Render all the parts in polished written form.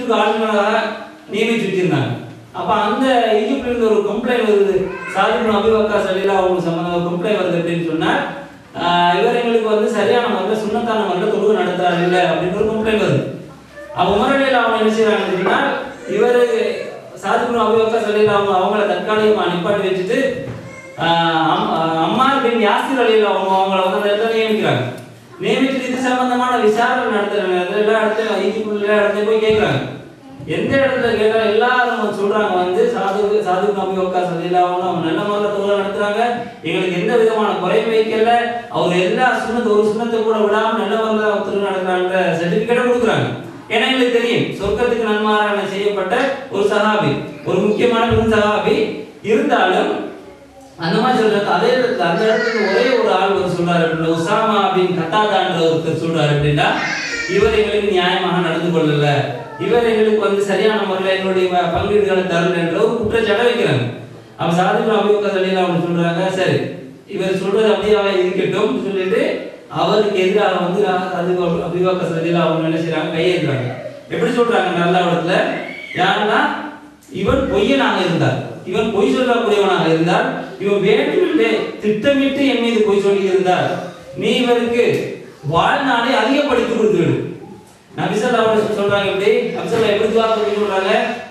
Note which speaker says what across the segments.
Speaker 1: ஈஜிப்டுக்கு ஆளுநராக நியமிச்சு வச்சிருந்தாங்க. அப்ப அந்த ஈஜிப்ட்ல இருந்து ஒரு கம்ப்ளைண்ட் வருது, சாத் இப்னு அபீ வக்காஸ் ரலியல்லாஹு அன்ஹு சம்பந்தமா ஒரு கம்ப்ளைண்ட் வருது அப்படின்னு சொன்னா, இவர் எங்களுக்கு வந்து சரியான முறையில் சுன்னத்தான முறையில் தொழுகை நடத்துறாரு இல்லை அப்படின்னு ஒரு கம்ப்ளைண்ட் வருது. அப்ப உமர் ரலியல்லாஹு அன்ஹு என்ன செய்யறாங்க அப்படின்னா, இவர் சாத் இப்னு அபீ வக்காஸ் ரலியல்லாஹு அன்ஹு அவங்கள தற்காலிகமாக நிப்பாட்டி வச்சுட்டு அம்மார் பின் யாசிர் ரலியல்லாஹு அன்ஹு அவங்கள வந்து அந்த இடத்துல நியமிக்கிறாங்க. நியமிச்சுட்டு இது சம்பந்தமான விசாரணை நடத்துறாங்க. எல்லா இடத்துல ஈஜிப்ட்ல இடத்துல போய் கேட்கிறாங்க. எந்த இடத்துல கேட்டாலும் எல்லாரும் சொல்றாங்க வந்து சாத் இப்னு அபீ வக்காஸ் ரலியல்லாஹு அன்ஹு அவங்க நல்ல முறையில் தொழுகை நடத்துறாங்க, எங்களுக்கு எந்த விதமான குறையும் வைக்கல, அவங்க எல்லா ஒரு சுண்ணத்தை கூட விடாம நல்ல முறையில் தொழுகை நடத்துறாங்க சர்டிபிகேட்டை கொடுக்குறாங்க. ஏன்னா எங்களுக்கு தெரியும் சொர்க்கத்துக்கு நன்மாராயண செய்யப்பட்ட ஒரு சஹாபி, ஒரு முக்கியமான பெரும் சஹாபி. இருந்தாலும் அந்த மாதிரி சொல்றாங்க. அதே இடத்துல அந்த இடத்துல ஒரே ஒரு ஆள் வந்து சொல்றாரு அப்படின்னா, உசாமா பின் கத்தாதான்ற ஒருத்தர் சொல்றாரு அப்படின்னா, இவர் எங்களுக்கு நியாயமாக நடந்து கொள்ளல, இவர் எங்களுக்கு வந்து சரியான முறையில் எங்களுடைய பங்கீடுகளை தரல என்ற ஒரு குற்றச்சாட்டை வைக்கிறாங்க. அப்ப சாத் இப்னு அபீ வக்காஸ் ரலியல்லாஹு அன்ஹு சொல்றாங்க, சரி இவர் சொல்றது அப்படியே இருக்கட்டும் சொல்லிட்டு அவருக்கு எதிராக வந்து சாத் இப்னு அபீ வக்காஸ் ரலியல்லாஹு அன்ஹு என்ன செய்றாங்க, கையெழுத்துறாங்க. எப்படி சொல்றாங்க நல்ல இடத்துல, யாருன்னா இவன் பொய்யனாக இருந்தார், இவன் பொய் சொல்லக்கூடியவனாக இருந்தார், இவன் வேண்டுமென்றே திட்டமிட்டு என் மீது பொய் சொல்லி இருந்தார், நீ இவருக்கு வாழ்நாளை அதிகப்படுத்தி கொடுத்துவிடு. நபி ஸல்லல்லாஹு அலைஹி வஸல்லம் சொல்றாங்க, எப்படி நபி ஸல்லல்லாஹு எப்படி துஆ பண்ணி சொல்றாங்க,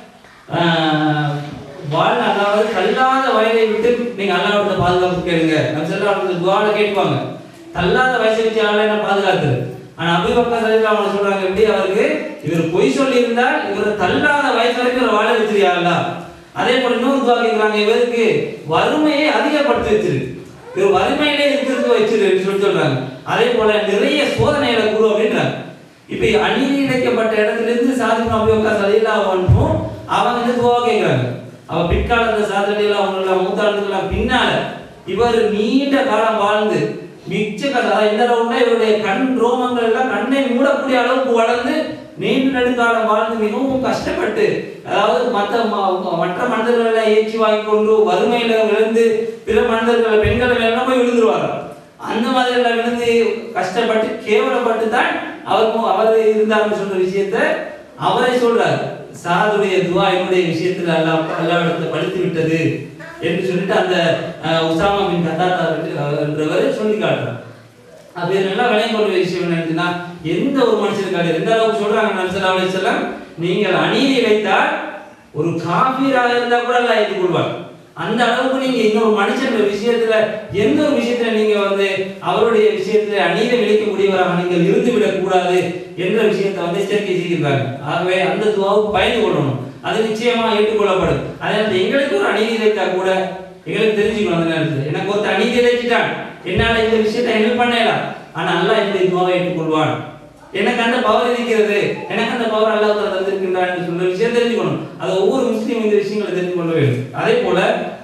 Speaker 1: வாழ்நாள் அதாவது தள்ளாத வயதை விட்டு நீங்க அல்லாஹ்விட பாதுகாப்பு கேளுங்க. நபி ஸல்லல்லாஹு அலைஹி வஸல்லம் துஆல கேட்பாங்க, தள்ளாத வயசை வச்சு அல்லாஹ் என்ன பாதுகாத்துரு. ஆனா அபூ பக்கர் ரலியல்லாஹு அன்ஹு சொல்றாங்க, எப்படி அவருக்கு இவர் பொய் சொல்லி இருந்தால் இவர் தள்ளாத வயசு வரைக்கும் வாழ வச்சிருயா அல்லாஹ். அதே போல இன்னொரு துஆ கேக்குறாங்க, இவருக்கு வறுமையை அதிகப்படுத்தி வச்சிரு, இவர் வறுமையிலே இருக்கிறதுக்கு வச்சிரு சொல்றாங்க. அதே போல நிறைய சோதனைகளை கூறு அப்படின்றாங்க. இப்ப அநீதி இழைக்கப்பட்ட இடத்துல இருந்து சாத் இப்னு அபீ வக்காஸ் ரலியல்லாஹு அன்ஹு அவங்க வந்து துஆ கேக்குறாங்க. அவ பிற்காலத்துல சாத் ரலியல்லாஹு அன்ஹு மூத்தாண்டுக்கு பின்னால இவர் நீண்ட காலம் வாழ்ந்து மிச்ச காலம் இந்த அளவுன்னா இவருடைய கண் ரோமங்கள் எல்லாம் கண்ணை மூடக்கூடிய அளவுக்கு வளர்ந்து நீண்ட நெடுங்காலம் வாழ்ந்து மிகவும் கஷ்டப்பட்டு, அதாவது மற்ற மனிதர்களை ஏற்றி வாங்கி கொண்டு வறுமையில விழுந்து பிற மனிதர்களை பெண்களை வேணா போய் விழுந்துருவாங்க. அந்த மாதிரி எல்லாம் விழுந்து கஷ்டப்பட்டு கேவலப்பட்டு தான் அவர் இருந்தார்னு சொல்ற விஷயத்த அவரை சொல்றார். சாதுடைய துஆ என்னுடைய விஷயத்துல அல்லாஹ்விடத்துல படுத்து விட்டது என்று சொல்லிட்டு அந்த உசாமா பின் கத்தாதா என்றவர் சொல்லி காட்டுறார். அப்ப இதெல்லாம் விளங்கி கொள்ள விஷயம் என்னன்னா, எந்த ஒரு மனுஷனுக்காக எந்த அளவுக்கு சொல்றாங்க நபி ஸல்லல்லாஹு அலைஹி வஸல்லம், நீங்கள் அநீதி இழைத்தால் ஒரு காஃபிராக இருந்தா கூட அல்லாஹ் ஏற்றுக்கொள்வார். அந்த அளவுக்கு நீங்க இன்னொரு மனுஷன் விஷயத்துல எந்த ஒரு விஷயத்துல நீங்க வந்து அவருடைய விஷயத்துல அநீதி இழைக்கக்கூடியவராக நீங்கள் இருந்து விடக் கூடாது என்ற விஷயத்தை வந்து எச்சரிக்கை செய்கிறாங்க. ஆகவே அந்த துஆவுக்கு பயந்து கொள்ளணும், அது நிச்சயமா ஏற்றுக்கொள்ளப்படும். அதனால எங்களுக்கு ஒரு அநீதி இழைத்தா கூட எங்களுக்கு தெரிஞ்சுக்கணும், அந்த நேரத்தில் எனக்கு ஒரு அநீதி இழைச்சிட்டான், என்னால இந்த விஷயத்தை ஹெல்ப் பண்ணலாம், ஆனா அல்லாஹ் என்னுடைய துஆவை ஏற்றுக்கொள்வான், எனக்கு அந்த பவர் இருக்கிறது, எனக்கு அந்த பவர் அல்லாஹ் தஆலா தந்திருக்கின்றான் என்று சொல்ற விஷயம் தெரிஞ்சுக்கணும். அது ஒவ்வொரு முஸ்லீம் இந்த விஷயங்களை தெரிந்து கொள்ள வேண்டும். அதே போல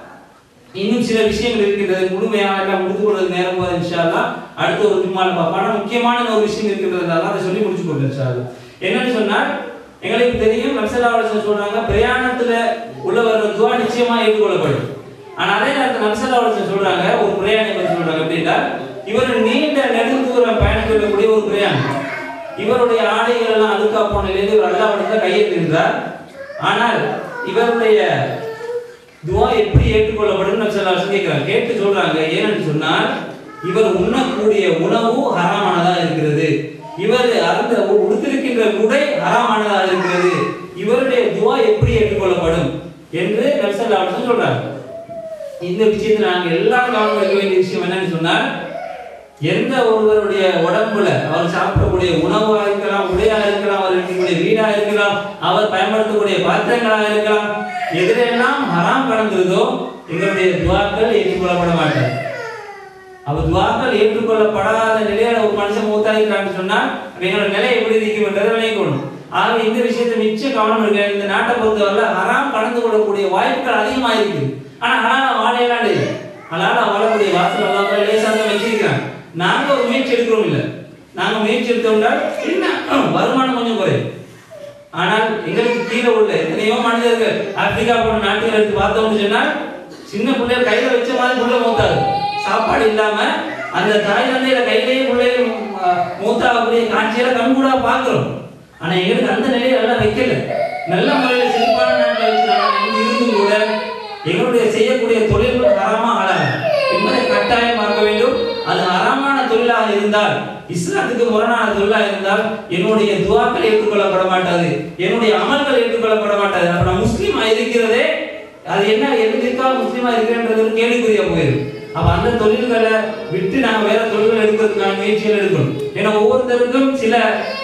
Speaker 1: இன்னும் சில விஷயங்கள் இருக்கின்றது, முழுமையாக எல்லாம் முடித்து கொள்வது நேரம் போது இன்ஷா அல்லாஹ் அடுத்த ஒரு ஜும்மால பார்ப்போம். ஆனா முக்கியமான ஒரு விஷயம் இருக்கின்றதுனால அதை சொல்லி முடிச்சு கொள்ளும் இன்ஷா அல்லாஹ். என்னன்னு சொன்னால், எங்களுக்கு தெரியும் நபி ஸல்லல்லாஹு அலைஹி வஸல்லம் சொல்றாங்க, பிரயாணத்துல உள்ளவர்கள் துஆ நிச்சயமா ஏற்றுக்கொள்ளப்படும். ஆனா அதே நேரத்தில் நபி ஸல்லல்லாஹு அலைஹி வஸல்லம் சொல்றாங்க, ஒரு பிரயாணி பற்றி சொல்றாங்க, அப்படின்னா இவர் நீண்ட நெடுந்தூர பயணம் செய்யக்கூடிய ஒரு பிரயாணி, இவருடைய ஆடைகள் எல்லாம் அழுக்கா போன நிலையில் இவர் அல்லாஹ்விடத்தில் கையேற்றுகின்றார். ஆனால் இவருடைய துஆ எப்படி ஏற்றுக்கொள்ளப்படும் நபி ஸல்லல்லாஹு அலைஹி வஸல்லம் கேட்கிறாங்க. கேட்டு சொல்றாங்க, ஏன்னு சொன்னால் இவர் உண்ணக்கூடிய உணவு ஹராமானதா இருக்கிறது, இவர் அந்த உடுத்திருக்கின்ற உடை ஹராமானதா இருக்கிறது, இவருடைய துஆ எப்படி ஏற்றுக்கொள்ளப்படும் என்று நபி ஸல்லல்லாஹு அலைஹி வஸல்லம் சொல்றாங்க. இந்த விஷயத்துல நாங்கள் எல்லாம் கவனம் வைக்க வேண்டிய விஷயம் என்னன்னு சொன்னால், எந்த ஒருவருடைய உடம்புல அவர் சாப்பிடக்கூடிய உணவாக இருக்கலாம், உடையாக இருக்கலாம், அவர் இருக்கக்கூடிய வீடாக இருக்கலாம், அவர் பயன்படுத்தக்கூடிய பாத்திரங்களாக இருக்கலாம், எதிரெல்லாம் ஹராம் கலந்துருதோ எங்களுடைய துஆக்கள் ஏற்றுக்கொள்ளப்பட மாட்டார். அவர் துஆக்கள் ஏற்றுக்கொள்ளப்படாத நிலையில ஒரு மனுஷன் மூத்தாயிருக்கான்னு சொன்னால் எங்களோட நிலை எப்படி இருக்கும் என்றதை விளங்கணும். ஆகவே இந்த விஷயத்தை மிச்ச கவனம் இருக்கு. இந்த நாட்டை பொறுத்தவரை ஹராம் கலந்து கொள்ளக்கூடிய வாய்ப்புகள் அதிகமாக இருக்குது. ஆனா ஹலாலா வாழையெல்லாம் இல்லை, ஹலாலா வாழக்கூடிய வாசல் அல்லாஹ் லேசாக வச்சிருக்கிறாங்க. நாங்க ஒரு முயற்சி எடுக்கிறோம் இல்லை, நாங்க முயற்சி எடுத்தோம்னா என்ன வருமானம் கொஞ்சம் குறையும். ஆனால் எங்களுக்கு கீழே உள்ள எத்தனையோ மனிதர்கள் ஆப்பிரிக்கா போன்ற நாட்டுகள் எடுத்து பார்த்தோம்னு சொன்னால் சின்ன பிள்ளைகள் கையில வச்ச மாதிரி புள்ள மூத்தாது, சாப்பாடு இல்லாம அந்த தாய் தந்தையில கையிலேயே பிள்ளைகள் மூத்தாகக்கூடிய காட்சியில கண்கூடா பார்க்கிறோம். ஆனா எங்களுக்கு அந்த நிலையில எல்லாம் வைக்கல. நல்ல முறையில் செழிப்பான நாட்டில் வச்சு நாங்கள் இருந்தும் கூட எங்களுடைய செய்யக்கூடிய தொழில்கள் ஹராமா ஹலால் என்பதை கட்டாயம் பார்க்க வேண்டும். அது ஹராமான தொழிலாக இருந்தால், இஸ்லாத்துக்கு முரணான தொழிலாக இருந்தால் என்னுடைய துஆக்கள் ஏற்றுக்கொள்ளப்பட மாட்டாது, என்னுடைய அமல்கள் ஏற்றுக்கொள்ளப்பட மாட்டாது. அப்ப நான் முஸ்லீமா இருக்கிறதே அது என்ன எதுக்காக முஸ்லீமா இருக்கிறேன்றது கேள்விக்குறியா போயிடும். அப்ப அந்த தொழில்களை விட்டு நாங்கள் வேற தொழில்கள் எடுக்கிறதுக்கான முயற்சிகள் எடுக்கணும். ஏன்னா ஒவ்வொருத்தருக்கும் சில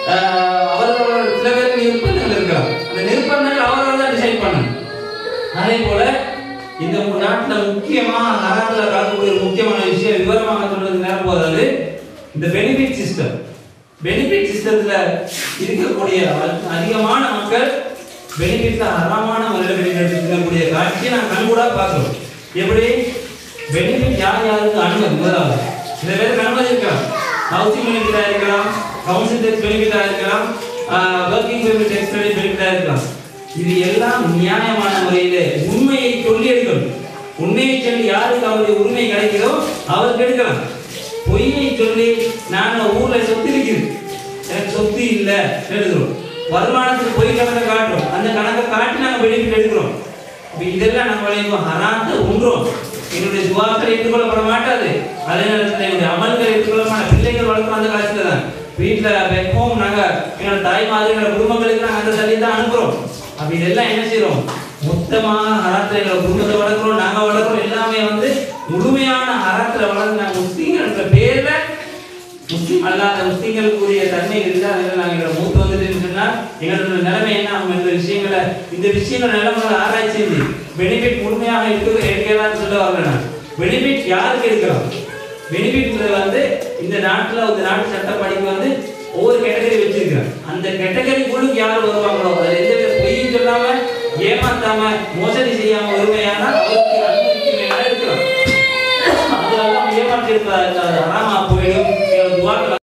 Speaker 1: அவர்களோட சில பேருக்கு நிர்பந்தங்கள் இருக்கலாம். அந்த நிர்பந்தங்கள் அவர்கள் தான் டிசைட் பண்ணணும். அதே போல இந்த நாட்டில் முக்கியமாக ஹராத்துல கலக்கக்கூடிய ஒரு முக்கியமான விஷயம் விவரமாக சொல்றது நேரம் போதாது. இந்த பெனிஃபிட் சிஸ்டம், பெனிஃபிட் சிஸ்டத்துல இருக்கக்கூடிய அதிகமான மக்கள் பெனிஃபிட்ல ஹராமான முறையில் பெனிஃபிட் இருக்கக்கூடிய காட்சியை நான் கண்கூடா பார்க்கிறோம். எப்படி பெனிஃபிட் யார் யாருக்கு அனுமதி முதலாவது சில பேருக்கு அனுமதி இருக்கலாம், ஹவுசிங் பெனிஃபிட்டா இருக்கலாம், கவுன்சில் டேக்ஸ் பெனிஃபிட்டா இருக்கலாம், ஒர்க்கிங் பெனிஃபிட் டேக்ஸ் பெனிஃபிட்டா இருக்கலாம். இது எல்லாம் நியாயமான முறையிலே உண்மையை சொல்லி எடுக்கணும். உண்மையை சொல்லி யாருக்கு அவருடைய உரிமை கிடைக்கிறதோ அவருக்கு எடுக்கலாம். பொய்யை சொல்லி நான் ஊர்ல சொத்து இருக்குது எனக்கு சொத்து இல்லை எழுதுறோம், வருமானத்துக்கு பொய் கணக்கை காட்டுறோம், அந்த கணக்கை காட்டி நாங்கள் பெனிஃபிட் எடுக்கிறோம். இதெல்லாம் நம்ம ஹராத்தை உண்றோம். என்னுடைய துஆக்கள் ஏற்றுக்கொள்ளப்பட மாட்டாது. அதே நேரத்தில் என்னுடைய அமல்கள் ஏற்றுக்கொள்ள மாட்டாது. பிள்ளைகள் வளர்க்கும் அந்த காலத்துல தான் வீட்டில் வைப்போம். நாங்கள் எங்களோட தாய்மார்கள் எங்களோட குடும்பங்களுக்கு நாங்கள் அந்த தள்ளி தான் அனுப்புறோம். அப்ப இதெல்லாம் என்ன செய்யறோம், மொத்தமாக ஹராத்துல எங்களை குடும்பத்தை வளர்க்குறோம், நாங்கள் வளர்க்குறோம். எல்லாமே முழுமையான ஹராத்துல வளர்ந்து நாங்கள் முஸ்லீம்கள் என்ற பேர்ல முஸ்லீம் அல்லாத முஸ்லீம்களுக்குரிய தன்மை இருந்தால் அதில் நாங்கள் எங்களை மூத்து வந்துட்டு சொன்னால் எங்களோட நிலைமை என்ன ஆகும் என்ற விஷயங்களை இந்த விஷயங்கள் நிலைமைகளை ஆராய்ச்சி செஞ்சு பெனிஃபிட் முழுமையாக எடுக்கலாம்னு சொல்ல வரேன். பெனிஃபிட் யாருக்கு எடுக்கலாம்? பெனிஃபிட் இந்த நாட்டில் இந்த நாட்டு சட்டப்படிக்கு ஒவ்வொரு கேட்டகரி வச்சிருக்கிறேன். அந்த கேட்டகரிக்குள்ளுக்கு யார் வருவாங்களோ அதில் எந்த பொய்யும் சொல்லாம ஏமாத்தாம மோசடி செய்யாம வருமையானால் அவருக்கு அனுமதிக்கு மேல இருக்கலாம். அதெல்லாம் ஏமாற்றி இருப்பதற்கு ஹராமா போயிடும். துஆக்கள்